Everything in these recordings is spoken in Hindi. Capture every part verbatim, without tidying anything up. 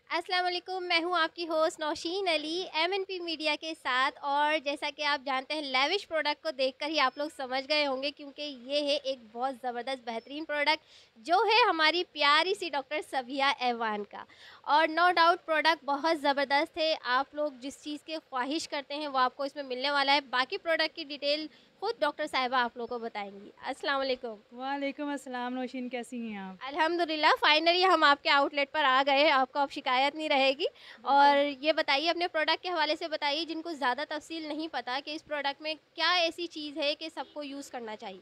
अस्सलाम वालेकुम, मैं हूँ आपकी host Naushin Ali MNP media के साथ। और जैसा कि आप जानते हैं, लेविश प्रोडक्ट को देखकर ही आप लोग समझ गए होंगे, क्योंकि ये है एक बहुत ज़बरदस्त बेहतरीन प्रोडक्ट जो है हमारी प्यारी सी डॉक्टर सबिया ऐवान का। और नो डाउट प्रोडक्ट बहुत ज़बरदस्त है। आप लोग जिस चीज़ की ख्वाहिश करते हैं वो आपको इसमें मिलने वाला है। बाकी प्रोडक्ट की डिटेल खुद डॉक्टर साहिबा आप लोगों को बताएंगी। अस्सलाम वालेकुम। वालेकुम अस्सलाम। नौशीन, कैसी हैं आप? अल्हम्दुलिल्लाह, फाइनली हम आपके आउटलेट पर आ गए। आपको अब शिकायत नहीं रहेगी। और बिल्कुल। ये बताइए, अपने प्रोडक्ट के हवाले से बताइए, जिनको ज़्यादा तफसील नहीं पता कि इस प्रोडक्ट में क्या ऐसी चीज़ है कि सबको यूज़ करना चाहिए।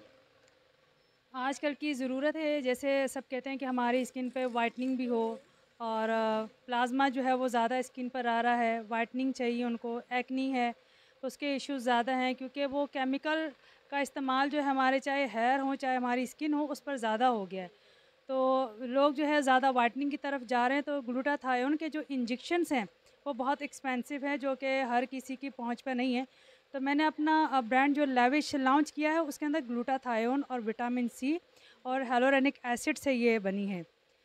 आजकल की ज़रूरत है, जैसे सब कहते हैं कि हमारी स्किन पे वाइटनिंग भी हो और प्लाज्मा जो है वो ज़्यादा स्किन पर आ रहा है, वाइटनिंग चाहिए उनको, एक्नी है, उसके इश्यूज़ ज़्यादा हैं क्योंकि वो केमिकल का इस्तेमाल जो है हमारे चाहे हेयर हो चाहे हमारी स्किन हो उस पर ज़्यादा हो गया है। तो लोग जो है ज़्यादा वाइटनिंग की तरफ जा रहे हैं, तो ग्लूटाथायोन के जो इंजेक्शंस हैं वो बहुत एक्सपेंसिव है, जो कि हर किसी की पहुंच पर नहीं है। तो मैंने अपना ब्रांड जो लेविश लॉन्च किया है उसके अंदर ग्लूटाथायोन और विटामिन सी और हेलोरेनिक एसिड से ये बनी है।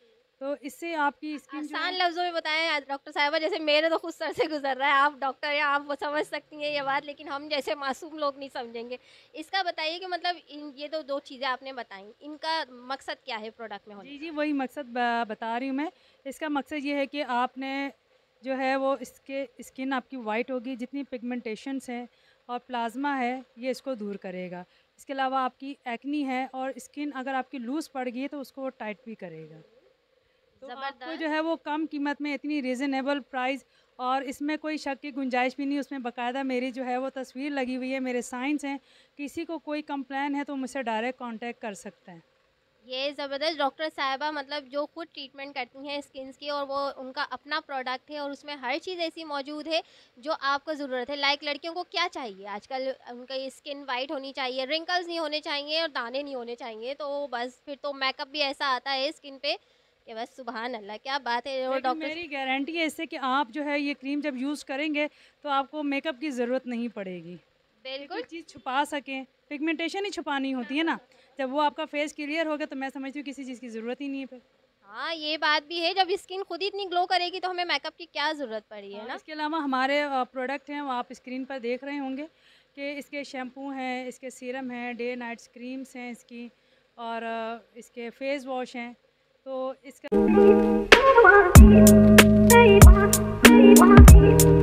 तो इससे आपकी स्किन जो आसान है। लफ्ज़ों में बताएं डॉक्टर साहिबा, जैसे मेरे तो खुद सर से गुजर रहा है। आप डॉक्टर हैं, आप वो समझ सकती हैं ये बात, लेकिन हम जैसे मासूम लोग नहीं समझेंगे। इसका बताइए कि मतलब इन ये तो दो चीज़ें आपने बताई, इनका मकसद क्या है प्रोडक्ट में होने जी का। जी, वही मकसद ब- बता रही हूँ मैं। इसका मकसद ये है कि आपने जो है वो इसके स्किन आपकी वाइट होगी, जितनी पिगमेंटेशंस हैं और प्लाज्मा है ये इसको दूर करेगा। इसके अलावा आपकी एक्नी है और स्किन अगर आपकी लूज़ पड़ गई है तो उसको टाइट भी करेगा। तो आपको जो ज़बरदस्त। है वो कम कीमत में इतनी रीज़नेबल प्राइस, और इसमें कोई शक की गुंजाइश भी नहीं। उसमें बाकायदा मेरी जो है वो तस्वीर लगी हुई है, मेरे साइंस हैं। किसी को कोई कंप्लेन है तो मुझसे डायरेक्ट कांटेक्ट कर सकते हैं। ये ज़बरदस्त डॉक्टर साहिबा, मतलब जो खुद ट्रीटमेंट करती हैं स्किन्स की, और वो उनका अपना प्रोडक्ट है और उसमें हर चीज़ ऐसी मौजूद है जो आपको ज़रूरत है। लाइक लड़कियों को क्या चाहिए आजकल, उनका स्किन वाइट होनी चाहिए, रिंकल्स नहीं होने चाहिए और दाने नहीं होने चाहिए। तो बस फिर तो मेकअप भी ऐसा आता है स्किन पे कि बस सुबहान अल्लाह, क्या बात है। और लेकिन डॉक्टर मेरी गारंटी है इससे कि आप जो है ये क्रीम जब यूज़ करेंगे तो आपको मेकअप की ज़रूरत नहीं पड़ेगी, कि कोई बिल्कुल। चीज़ छुपा सकें। पिगमेंटेशन ही छुपानी होती है ना। जब वो आपका फेस क्लियर होगा तो मैं समझती हूँ किसी चीज़ की ज़रूरत ही नहीं है फिर। हाँ, ये बात भी है, जब स्किन खुद ही इतनी ग्लो करेगी तो हमें मेकअप की क्या ज़रूरत पड़ी है और ना। इसके अलावा हमारे प्रोडक्ट हैं वो आप स्क्रीन पर देख रहे होंगे कि इसके शैम्पू हैं, इसके सीरम हैं, डे नाइट्स क्रीम्स हैं इसकी, और अ, इसके फेस वॉश हैं। तो इसका